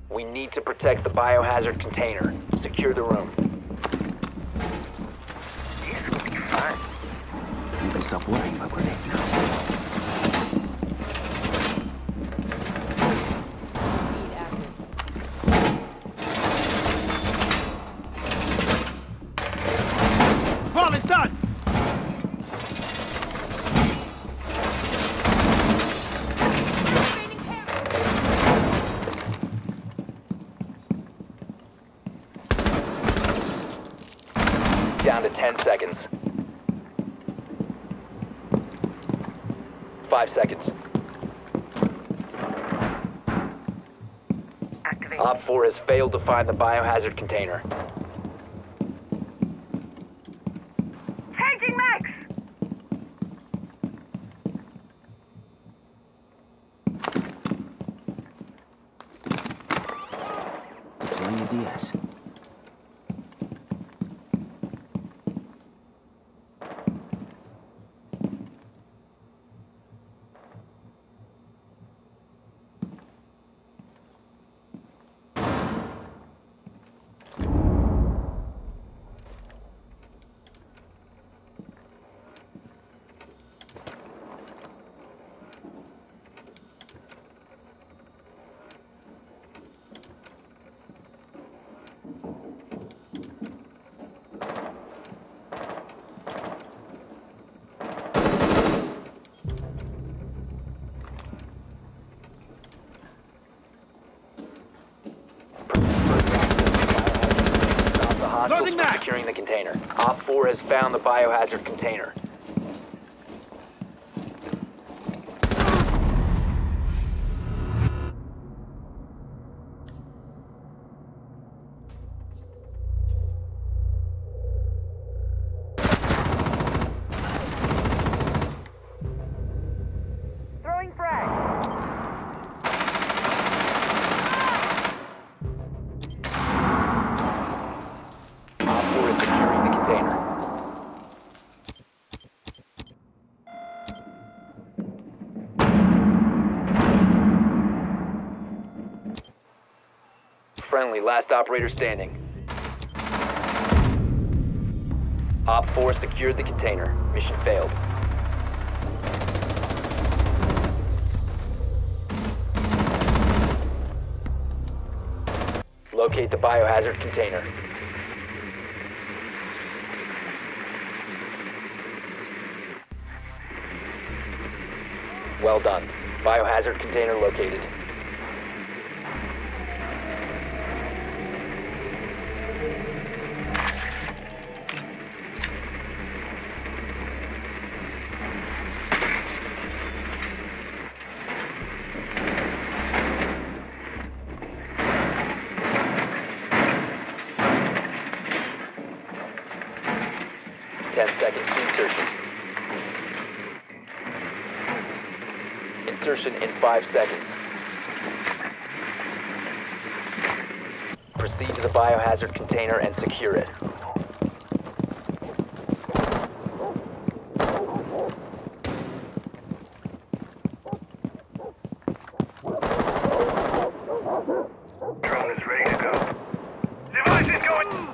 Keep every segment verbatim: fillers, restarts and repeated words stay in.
We need to protect the biohazard container. Secure the room. This will be fun. You can stop worrying about grenades now. Down to ten seconds. Five seconds. Activate. Op four has failed to find the biohazard container. Changing max! Deploying the D S. Hostiles are securing the container. Op four has found the biohazard container. Throwing frag. Friendly, last operator standing. Op four secured the container. Mission failed. Locate the biohazard container. Well done. Biohazard container located. Ten seconds to insertion. Insertion in five seconds. Proceed to the biohazard container and secure it. Drone is ready to go. Device is going!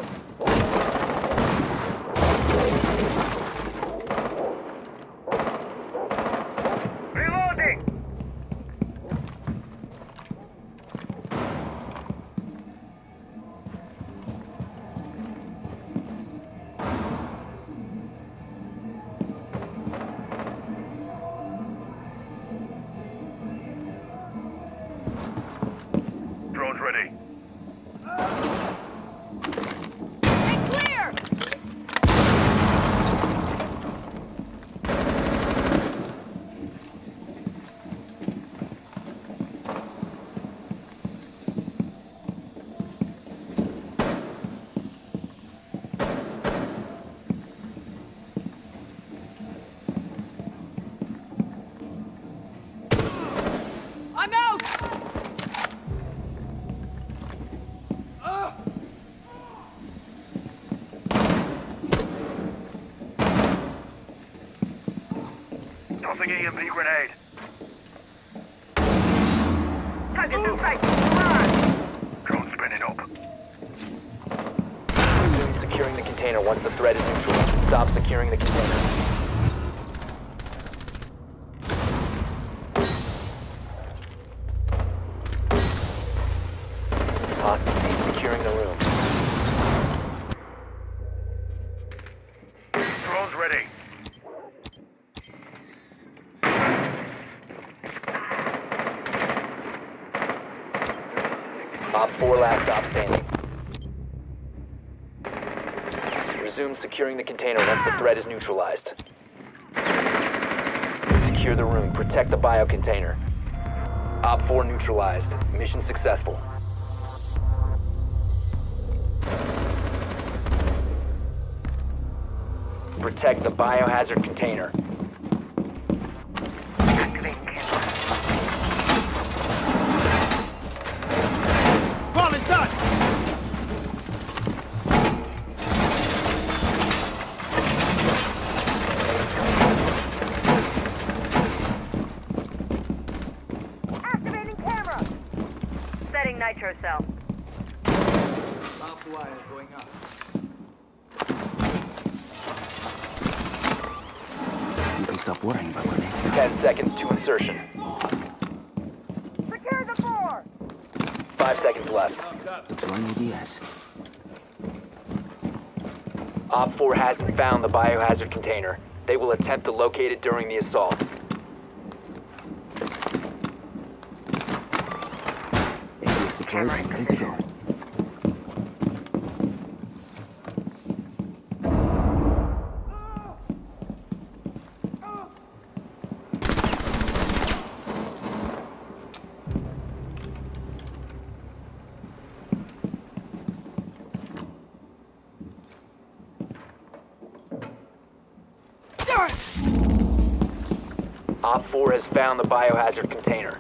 Drone's ready. Get clear! I'm out! Tossing E M P grenade. Target's in sight. Come on! Hostile team securing the room. Drones ready. Op four last stop standing. Resume securing the container once the threat is neutralized. Secure the room. Protect the bio container. Op four neutralized. Mission successful. Protect the biohazard container. Activating camera. Call is done! Activating camera! Setting nitro cell. Top wire going up. You can stop worrying about grenades now. Ten seconds to insertion. Secure the floor! Five seconds left. Deploying A D S. Op four hasn't found the biohazard container. They will attempt to locate it during the assault. A D S deployed and ready to go. Op four has found the biohazard container.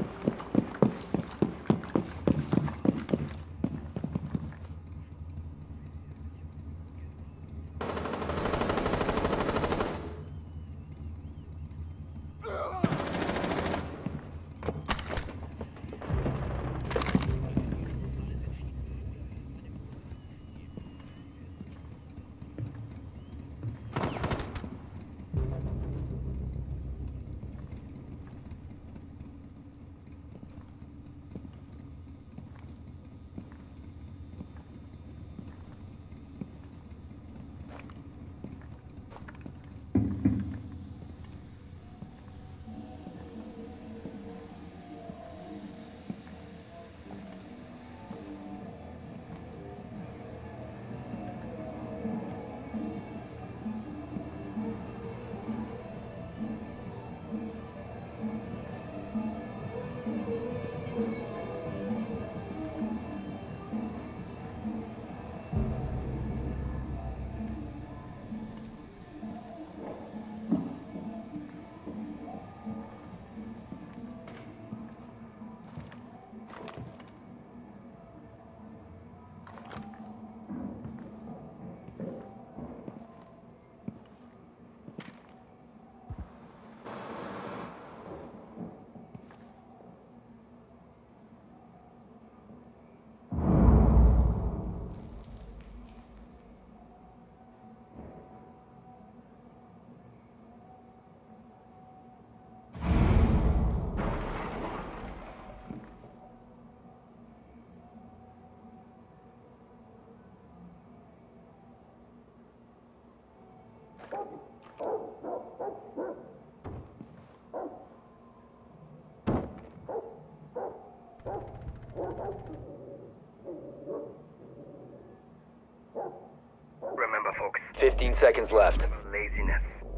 Remember, folks, Fifteen seconds left. laziness.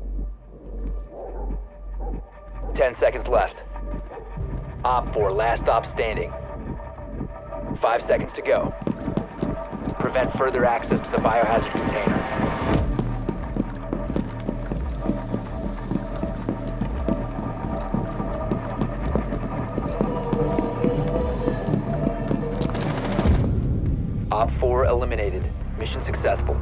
Ten seconds left. Op four, last stop standing. Five seconds to go. Prevent further access to the biohazard container. Op four eliminated. Mission successful.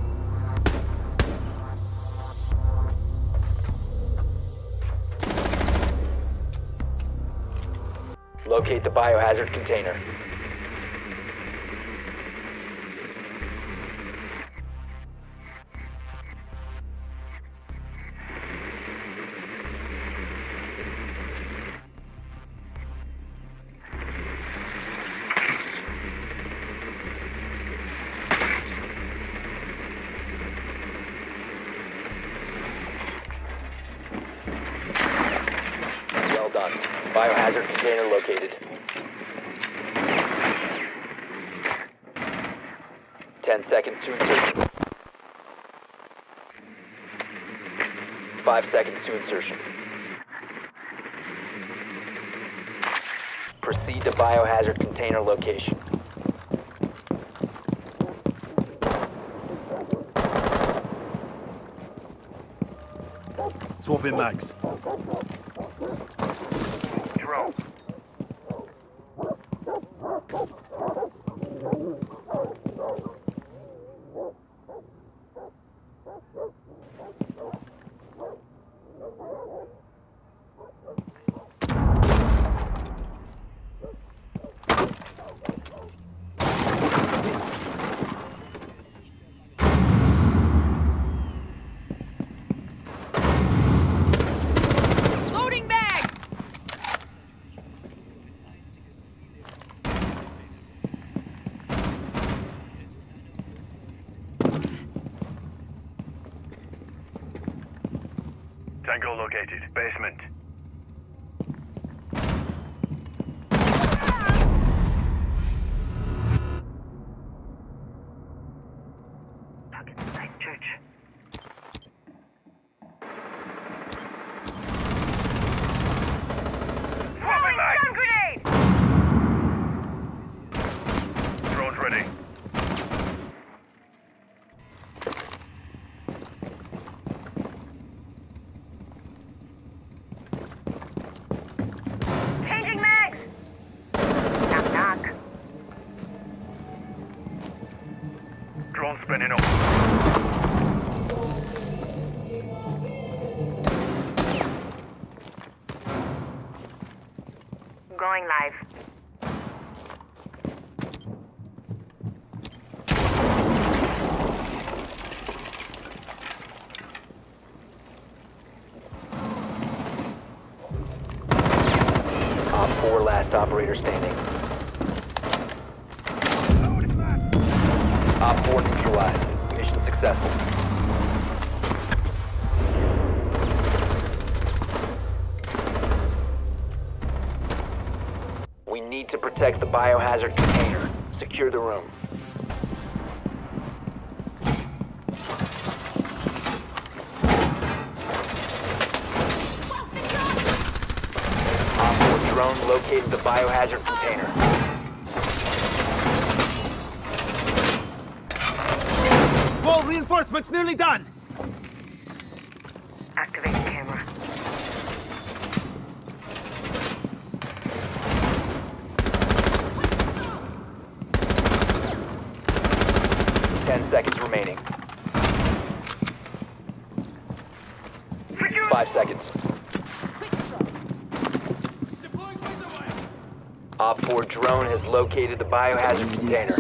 Locate the biohazard container. biohazard container located. Ten seconds to insertion. Five seconds to insertion. Proceed to biohazard container location. Swapping mags. Drone. Loading bags! Tango located. Basement. Fucking side church. Swapping mag! Stun grenade! Drone's ready. Changing mags! Knock knock. Drone spinning up. Going live. Op four, last operator standing. Op four neutralized. Mission successful. We need to protect the biohazard container. Secure the room. Op four drone located the biohazard container. Wall reinforcements nearly done. Activating camera. Ten seconds remaining. Five seconds. Op four drone has located the biohazard container.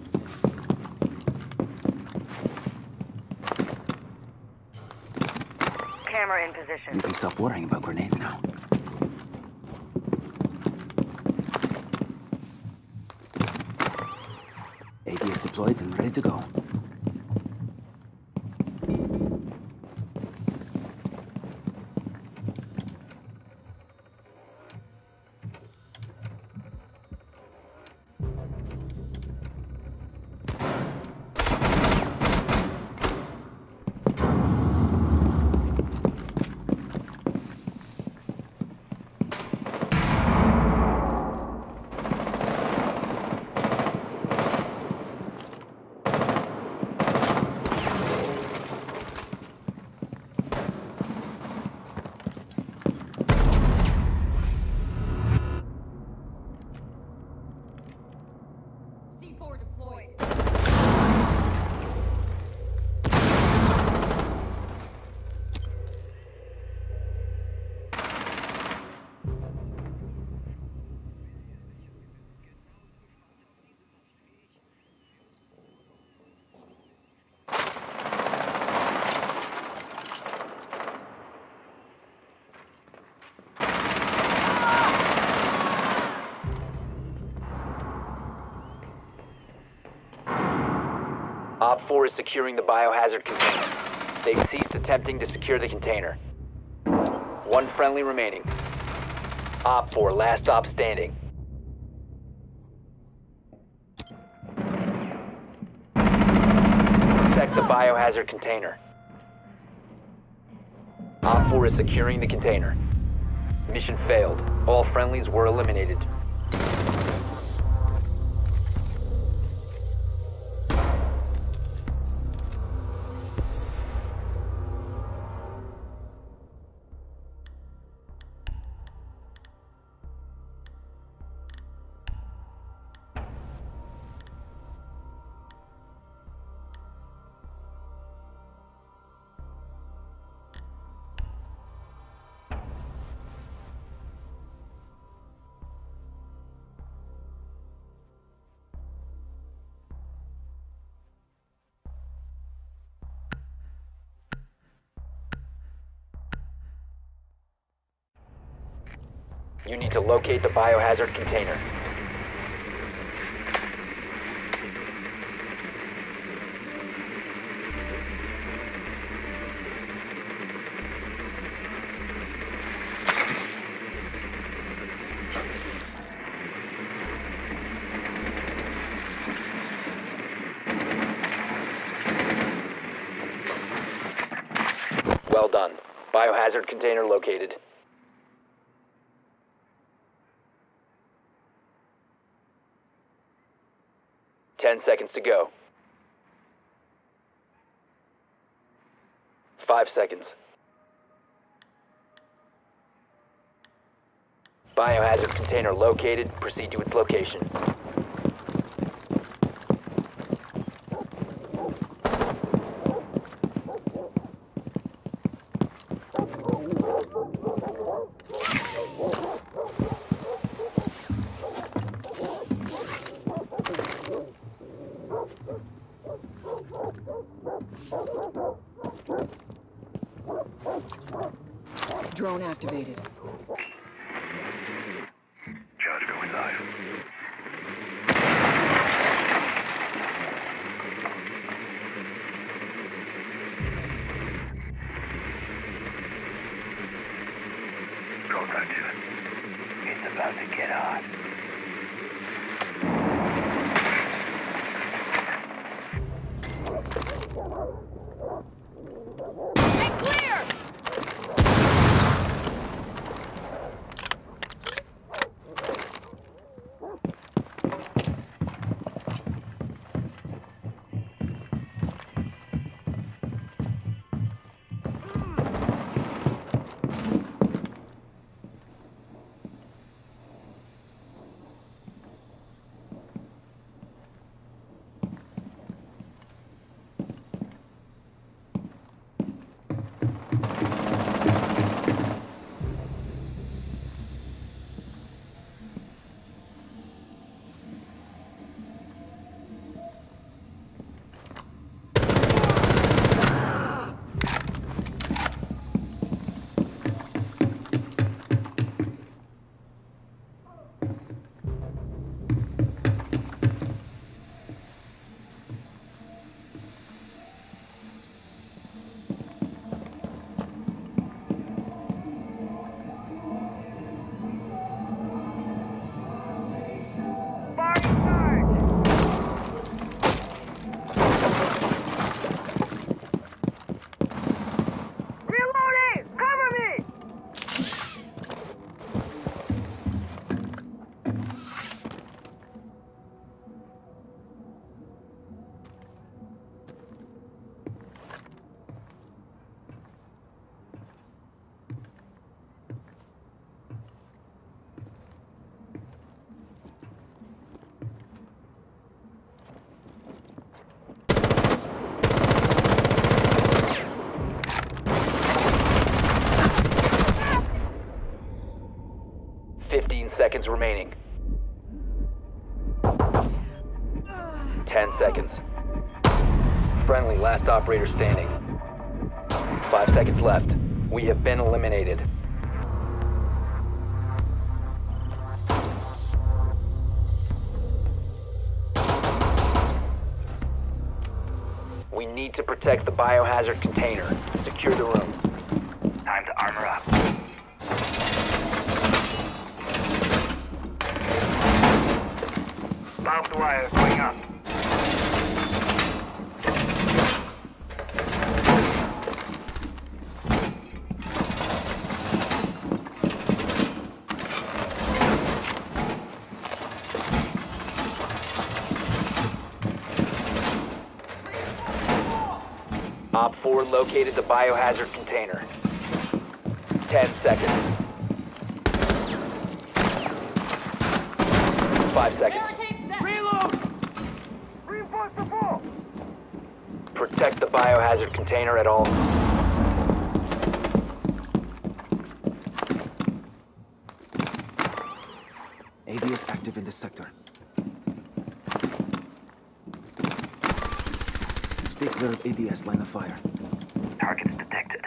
Camera in You position. can stop worrying about grenades now. A D is deployed and ready to go. C four deployed. Op four is securing the biohazard container. They've ceased attempting to secure the container. One friendly remaining. Op four, last stop standing. Protect the biohazard container. Op four is securing the container. Mission failed. All friendlies were eliminated. You need to locate the biohazard container. Well done. Biohazard container located. Ten seconds to go. Five seconds. Biohazard container located. Proceed to its location. Drone activated. Charge going live. Contact you. It's about to get hot. Get clear! Fifteen seconds remaining. Ten seconds. Friendly, last operator standing. Five seconds left. We have been eliminated. We need to protect the biohazard container. Secure the room. Time to armor up. Barbed wire going up. Op four located the biohazard container. Ten seconds. Five seconds. Barricade set. Reload! Reinforce the ball! Protect the biohazard container at all. A D S active in this sector. Stay clear of A D S line of fire. Targets detected.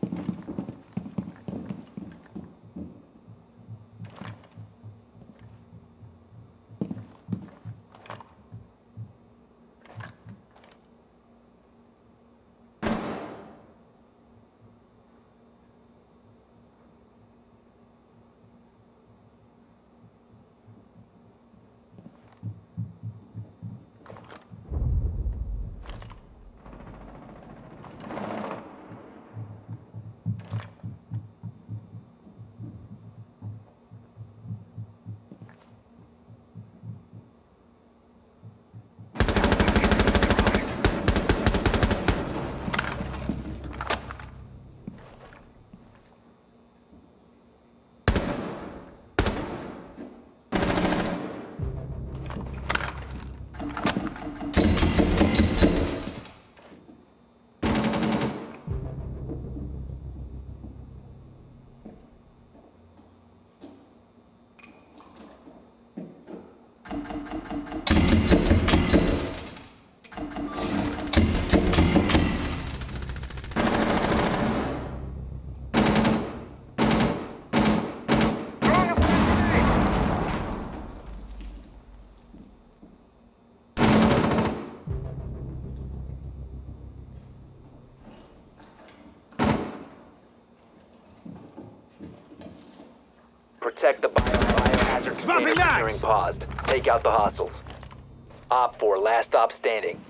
Protect the bio biohazard Swapping container mags! securing paused. Take out the hostiles. Op four, last stop standing.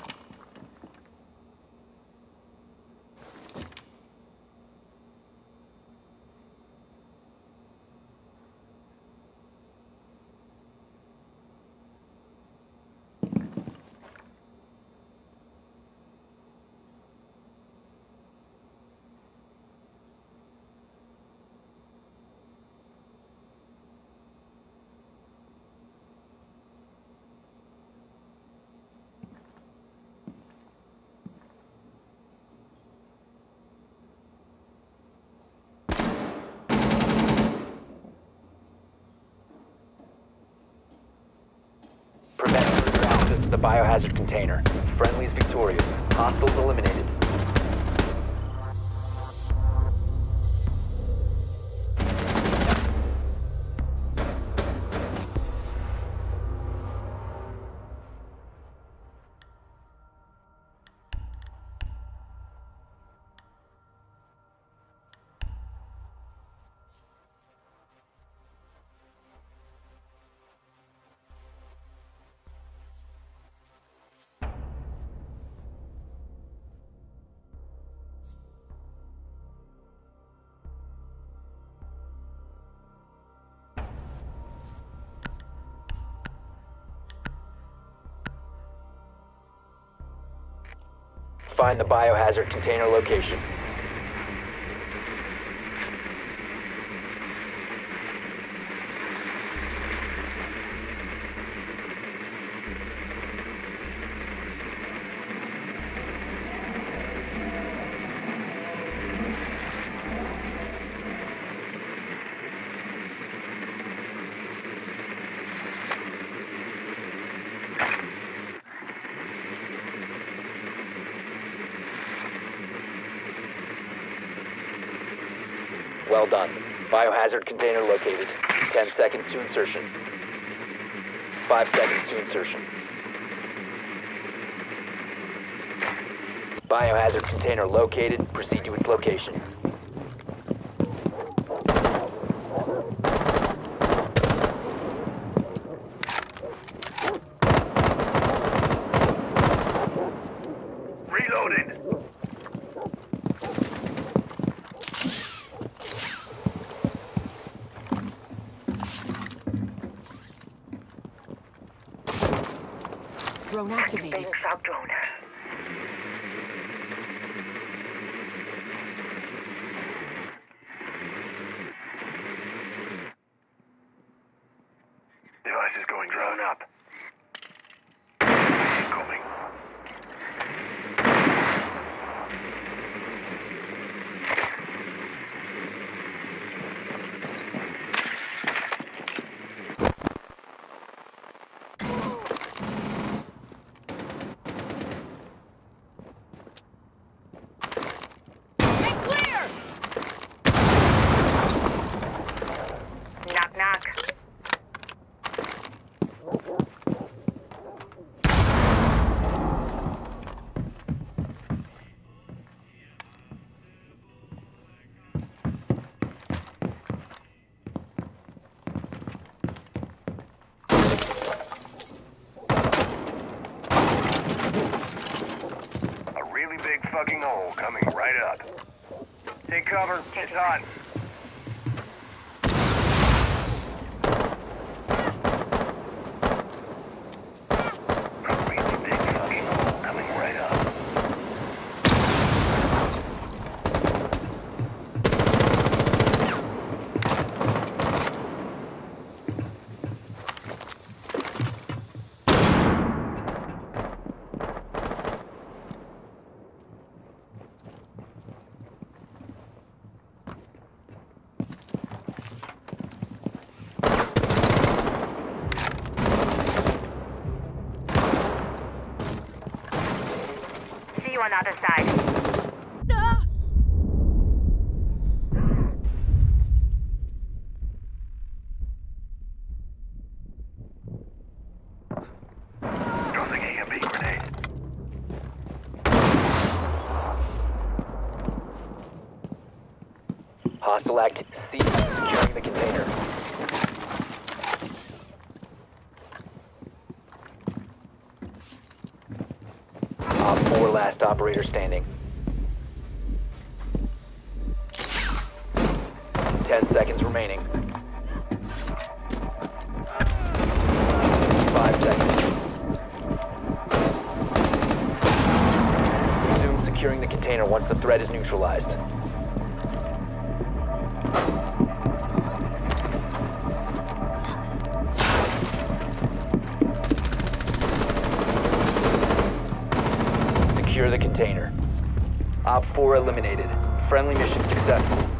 Prevent further access to the biohazard container. Friendlies victorious. Hostiles eliminated. Find the biohazard container location. Well done. Biohazard container located. Ten seconds to insertion. Five seconds to insertion. Biohazard container located. Proceed to its location. Drone activated. Activating sub drone. Device is going drone up. Incoming. Get clear! Knock knock. A really big fucking hole coming right up. Take cover. It's on. A really big fucking hole coming right up. See you on the other side. Ah! Tossing A M P grenade. Hostile act. C. Securing the container. Op four, last operator standing. Ten seconds remaining. Five seconds. Resume securing the container once the threat is neutralized. Secure the container. Op four eliminated. Friendly mission successful.